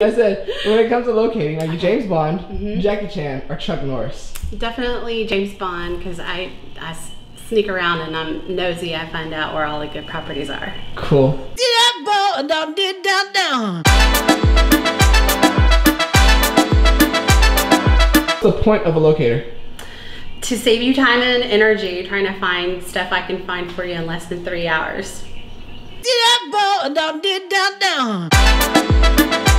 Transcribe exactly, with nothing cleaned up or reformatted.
I said, when it comes to locating, are you James Bond, mm-hmm. Jackie Chan, or Chuck Norris? Definitely James Bond, because I, I sneak around and I'm nosy. I find out where all the good properties are. Cool. What's the point of a locator? To save you time and energy trying to find stuff I can find for you in less than three hours. Did I fall down, did down, down.